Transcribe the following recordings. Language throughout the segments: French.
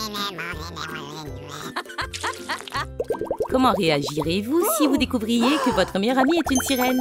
Comment réagirez-vous si vous découvriez que votre meilleure amie est une sirène?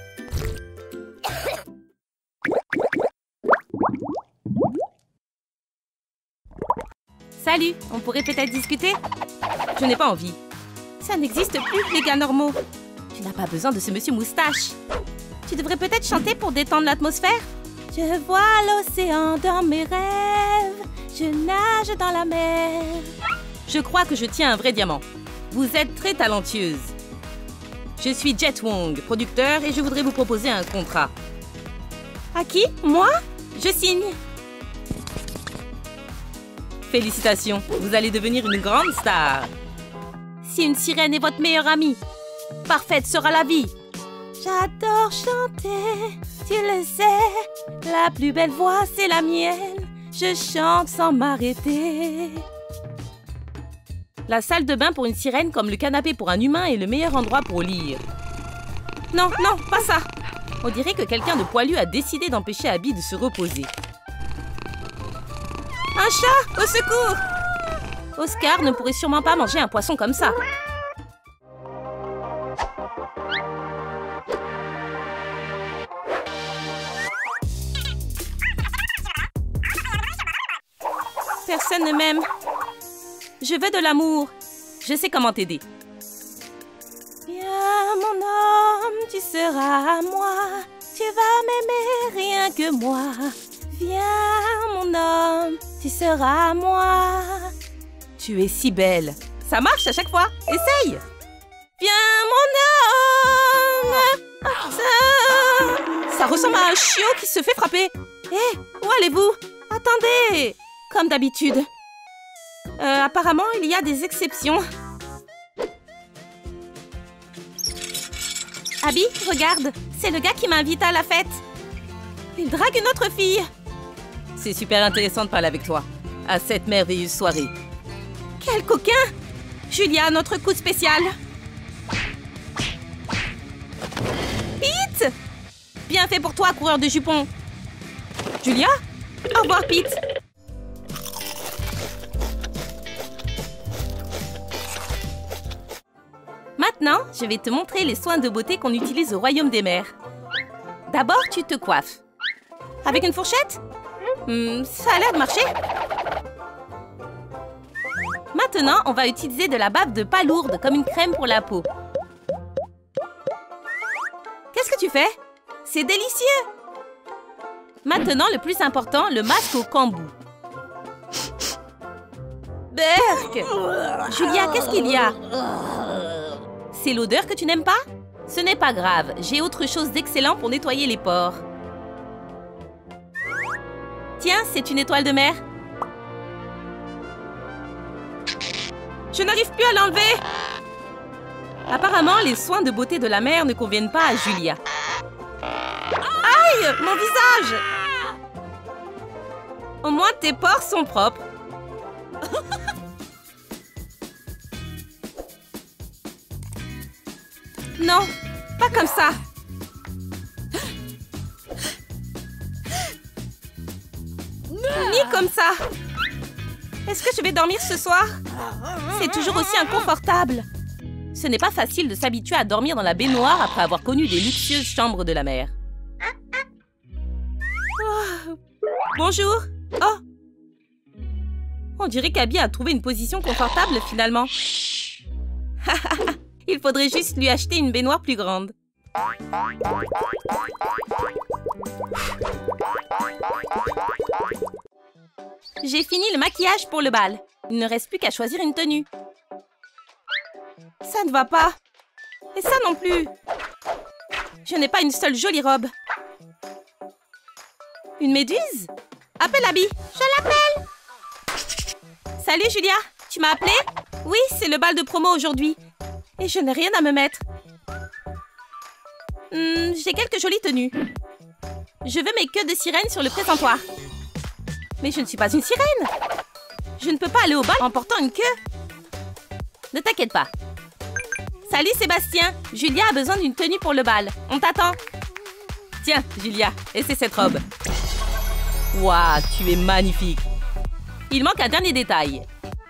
Salut, on pourrait peut-être discuter? Je n'ai pas envie. Ça n'existe plus, les gars normaux. Tu n'as pas besoin de ce monsieur moustache. Tu devrais peut-être chanter pour détendre l'atmosphère. Je vois l'océan dans mes rêves. Je nage dans la mer. Je crois que je tiens un vrai diamant. Vous êtes très talentueuse. Je suis Jet Wong, producteur, et je voudrais vous proposer un contrat. À qui? Moi? Je signe. Félicitations, vous allez devenir une grande star. Si une sirène est votre meilleure amie, parfaite sera la vie. J'adore chanter, tu le sais. La plus belle voix, c'est la mienne. Je chante sans m'arrêter. La salle de bain pour une sirène comme le canapé pour un humain est le meilleur endroit pour lire. Non, non, pas ça. On dirait que quelqu'un de poilu a décidé d'empêcher Abby de se reposer. Un chat! Au secours! Oscar ne pourrait sûrement pas manger un poisson comme ça. Personne ne m'aime. Je veux de l'amour. Je sais comment t'aider. Viens, mon homme, tu seras à moi. Tu vas m'aimer rien que moi. Viens, mon homme, tu seras à moi. Tu es si belle. Ça marche à chaque fois. Essaye. Viens, mon homme. Ça ressemble à un chiot qui se fait frapper. Hé, où allez-vous? Attendez. Comme d'habitude. Apparemment, il y a des exceptions. Abby, regarde. C'est le gars qui m'invite à la fête. Il drague une autre fille. C'est super intéressant de parler avec toi. À cette merveilleuse soirée. Quel coquin! Julia, notre coup spécial. Pete! Bien fait pour toi, coureur de jupons. Julia? Au revoir, Pete. Maintenant, je vais te montrer les soins de beauté qu'on utilise au royaume des mers. D'abord, tu te coiffes. Avec une fourchette? Ça a l'air de marcher. Maintenant, on va utiliser de la bave de palourde comme une crème pour la peau. Qu'est-ce que tu fais? C'est délicieux! Maintenant, le plus important, le masque au cambou. Berk! Julia, qu'est-ce qu'il y a? C'est l'odeur que tu n'aimes pas? Ce n'est pas grave, j'ai autre chose d'excellent pour nettoyer les pores. Tiens, c'est une étoile de mer. Je n'arrive plus à l'enlever. Apparemment, les soins de beauté de la mer ne conviennent pas à Julia. Aïe, mon visage! Au moins, tes pores sont propres. Non, pas comme ça. Ni comme ça. Est-ce que je vais dormir ce soir? C'est toujours aussi inconfortable. Ce n'est pas facile de s'habituer à dormir dans la baignoire après avoir connu des luxueuses chambres de la mer. Oh. Bonjour. Oh. On dirait qu'Abby a trouvé une position confortable finalement. Il faudrait juste lui acheter une baignoire plus grande. J'ai fini le maquillage pour le bal. Il ne reste plus qu'à choisir une tenue. Ça ne va pas. Et ça non plus. Je n'ai pas une seule jolie robe. Une méduse? Appelle Abby. Je l'appelle. Salut Julia. Tu m'as appelé? Oui, c'est le bal de promo aujourd'hui. Et je n'ai rien à me mettre. J'ai quelques jolies tenues. Je veux mes queues de sirène sur le présentoir. Mais je ne suis pas une sirène. Je ne peux pas aller au bal en portant une queue. Ne t'inquiète pas. Salut Sébastien. Julia a besoin d'une tenue pour le bal. On t'attend. Tiens, Julia, essaie cette robe. Waouh, tu es magnifique. Il manque un dernier détail.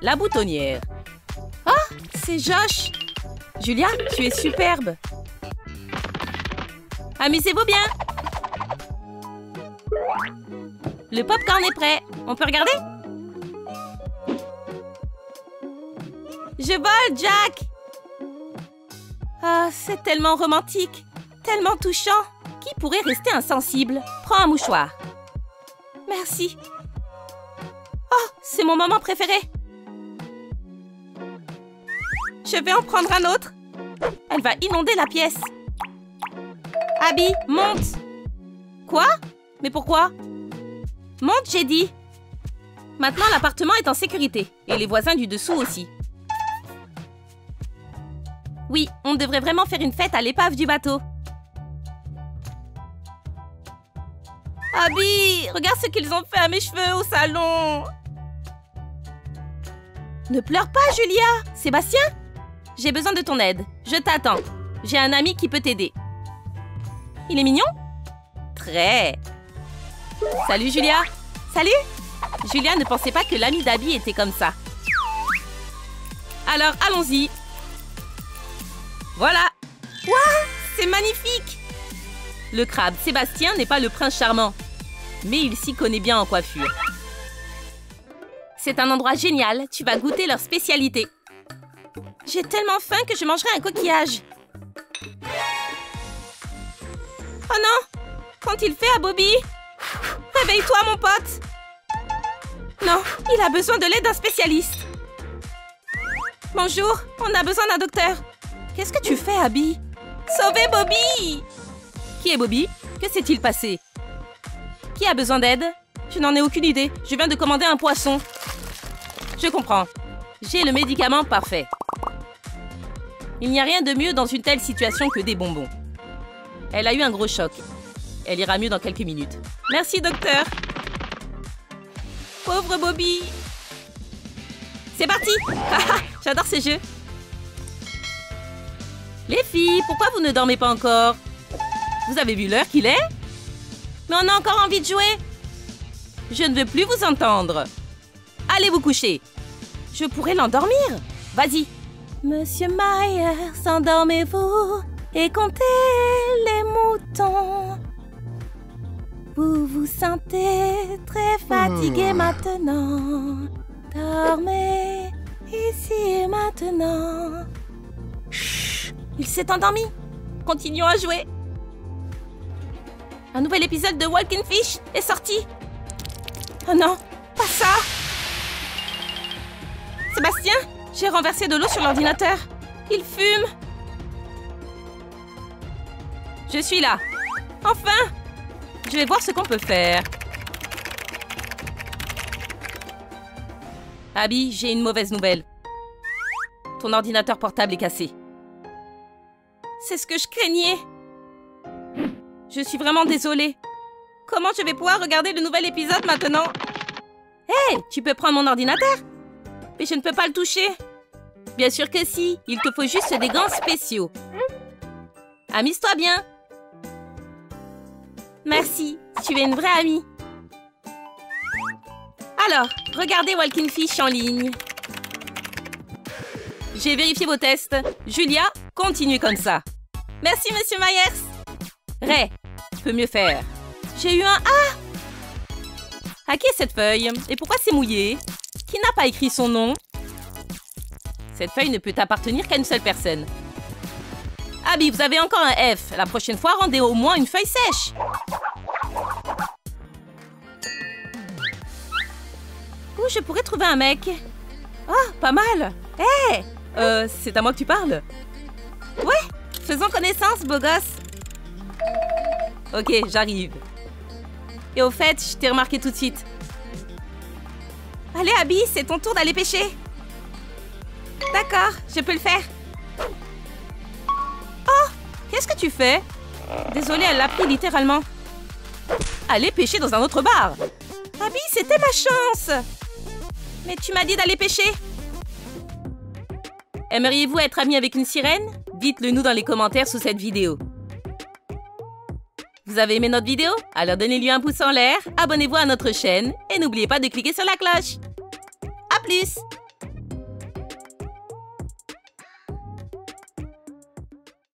la boutonnière. Oh, c'est Josh. Julia, tu es superbe. Amusez-vous bien. Le popcorn est prêt. On peut regarder? Je vole, Jack. Ah, c'est tellement romantique. Tellement touchant. Qui pourrait rester insensible? Prends un mouchoir. Merci. Oh, c'est mon moment préféré. Je vais en prendre un autre. Elle va inonder la pièce. Abby, monte. Quoi? Mais pourquoi? Monte, j'ai dit. Maintenant, l'appartement est en sécurité. Et les voisins du dessous aussi. Oui, on devrait vraiment faire une fête à l'épave du bateau. Abby, regarde ce qu'ils ont fait à mes cheveux au salon. Ne pleure pas, Julia. Sébastien? J'ai besoin de ton aide. Je t'attends. J'ai un ami qui peut t'aider. Il est mignon? Très. Salut, Julia. Salut. Julia ne pensait pas que l'ami d'Abby était comme ça. Alors, allons-y. Voilà. Waouh, c'est magnifique. Le crabe Sébastien n'est pas le prince charmant, mais il s'y connaît bien en coiffure. C'est un endroit génial. Tu vas goûter leur spécialité. J'ai tellement faim que je mangerai un coquillage. Oh non! Quand il fait à Bobby? Réveille-toi, mon pote! Non, il a besoin de l'aide d'un spécialiste. Bonjour, on a besoin d'un docteur. Qu'est-ce que tu fais, Abby? Sauvez Bobby! Qui est Bobby? Que s'est-il passé? Qui a besoin d'aide? Je n'en ai aucune idée. Je viens de commander un poisson. Je comprends. J'ai le médicament parfait. Il n'y a rien de mieux dans une telle situation que des bonbons. Elle a eu un gros choc. Elle ira mieux dans quelques minutes. Merci, docteur. Pauvre Bobby. C'est parti. J'adore ces jeux. Les filles, pourquoi vous ne dormez pas encore? Vous avez vu l'heure qu'il est? Mais on a encore envie de jouer. Je ne veux plus vous entendre. Allez vous coucher. Je pourrais l'endormir. Vas-y. Monsieur Myers, endormez-vous et comptez les moutons. Vous vous sentez très fatigué maintenant. Dormez ici et maintenant. Chut, il s'est endormi. Continuons à jouer. Un nouvel épisode de Walking Fish est sorti. Oh non, pas ça. Sébastien, j'ai renversé de l'eau sur l'ordinateur. Il fume. Je suis là. Enfin. Je vais voir ce qu'on peut faire. Abby, j'ai une mauvaise nouvelle. Ton ordinateur portable est cassé. C'est ce que je craignais. Je suis vraiment désolée. Comment je vais pouvoir regarder le nouvel épisode maintenant? Hé, tu peux prendre mon ordinateur? Mais je ne peux pas le toucher. Bien sûr que si. Il te faut juste des gants spéciaux. Amuse-toi bien. Merci, tu es une vraie amie. Alors, regardez Walking Fish en ligne. J'ai vérifié vos tests. Julia, continue comme ça. Merci, Monsieur Myers. Ray, tu peux mieux faire. J'ai eu un A. À qui est cette feuille? Et pourquoi c'est mouillé? Qui n'a pas écrit son nom? Cette feuille ne peut appartenir qu'à une seule personne. Abby, vous avez encore un F. La prochaine fois, rendez au moins une feuille sèche. Où je pourrais trouver un mec? Oh, pas mal. Hé, c'est à moi que tu parles? Ouais, faisons connaissance, beau gosse. Ok, j'arrive. Et au fait, je t'ai remarqué tout de suite. Allez, Abby, c'est ton tour d'aller pêcher. D'accord, je peux le faire. Oh, qu'est-ce que tu fais? Désolée, elle l'a pris littéralement. Allez pêcher dans un autre bar. Abby, c'était ma chance. Mais tu m'as dit d'aller pêcher. Aimeriez-vous être amie avec une sirène? Dites-le nous dans les commentaires sous cette vidéo. Vous avez aimé notre vidéo? Alors donnez-lui un pouce en l'air, abonnez-vous à notre chaîne et n'oubliez pas de cliquer sur la cloche. À plus!